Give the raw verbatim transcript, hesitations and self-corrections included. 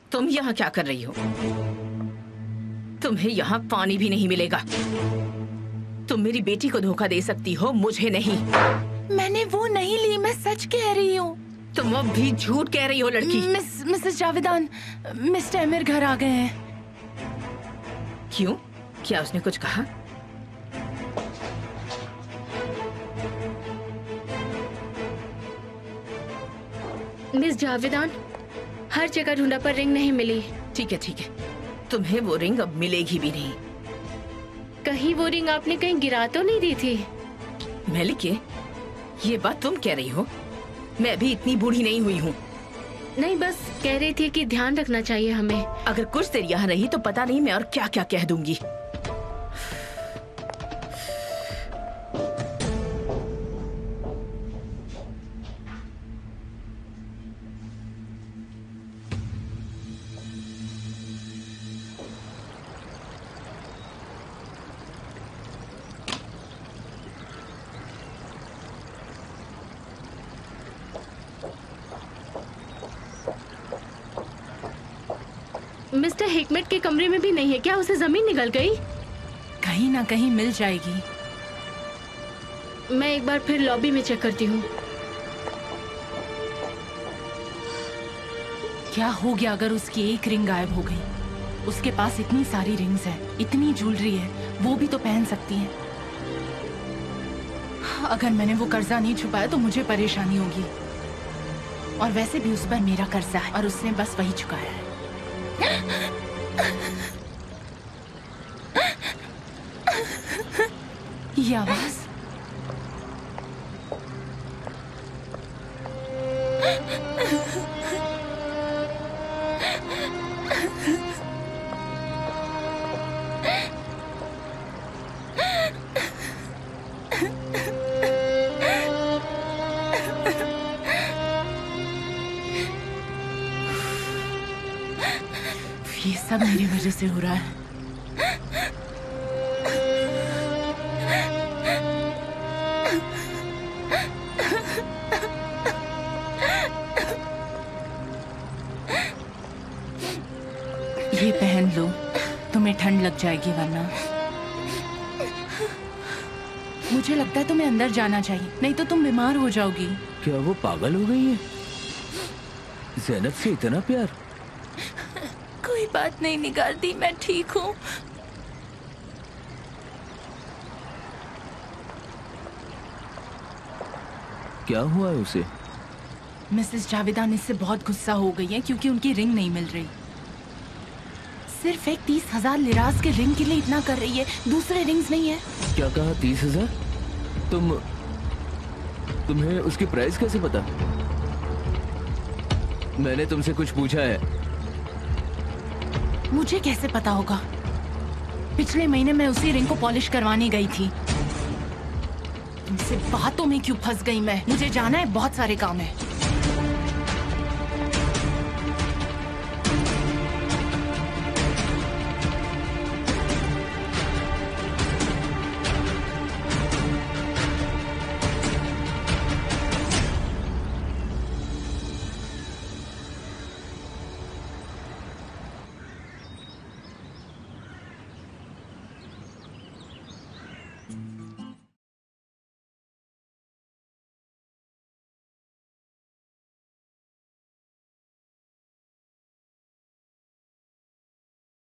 तुम यहाँ क्या कर रही हो? तुम्हें यहाँ पानी भी नहीं मिलेगा। तुम मेरी बेटी को धोखा दे सकती हो, मुझे नहीं। मैंने वो नहीं ली, मैं सच कह रही हूँ। तुम अब भी झूठ कह रही हो लड़की। Miss missus Javedan, mister Aamir घर आ गए हैं। क्यों? क्या उसने कुछ कहा? मिस जावेदान, हर जगह ढूंढा पर रिंग नहीं मिली। ठीक है ठीक है, तुम्हें वो रिंग अब मिलेगी भी नहीं। कहीं वो रिंग आपने कहीं गिरा तो नहीं दी थी? मेलिके, ये बात तुम कह रही हो? मैं भी इतनी बूढ़ी नहीं हुई हूँ। नहीं, बस कह रही थी कि ध्यान रखना चाहिए हमें। अगर कुछ देर यहाँ रही तो पता नहीं मैं और क्या क्या कह दूंगी। मिस्टर हिकमत के कमरे में भी नहीं है क्या? उसे जमीन निकल गई? कहीं ना कहीं मिल जाएगी। मैं एक बार फिर लॉबी में चेक करती हूँ। क्या हो गया अगर उसकी एक रिंग गायब हो गई? उसके पास इतनी सारी रिंग्स है, इतनी ज्वेलरी है, वो भी तो पहन सकती है। अगर मैंने वो कर्जा नहीं छुपाया तो मुझे परेशानी होगी। और वैसे भी उस पर मेरा कर्जा है और उसने बस वही चुकाया है। ये आवाज, ये सब मेरी वजह से हो रहा है। ये पहन लो, तुम्हें ठंड लग जाएगी वरना। मुझे लगता है तुम्हें अंदर जाना चाहिए, नहीं तो तुम बीमार हो जाओगी। क्या वो पागल हो गई है? ज़ैनब से इतना प्यार? कोई बात नहीं निकालती, मैं ठीक हूँ। क्या हुआ है उसे? मिसेस जावेदान इससे बहुत गुस्सा हो गई है क्योंकि उनकी रिंग नहीं मिल रही। सिर्फ एक तीस हजार लिराज के रिंग के लिए इतना कर रही है, दूसरे रिंग्स नहीं है। क्या कहा? तीस हजार? तुम तुम्हें उसकी प्राइस कैसे पता? मैंने तुमसे कुछ पूछा है? मुझे कैसे पता होगा? पिछले महीने मैं उसी रिंग को पॉलिश करवाने गई थी। तुमसे बातों में क्यों फंस गई मैं? मुझे जाना है, बहुत सारे काम है।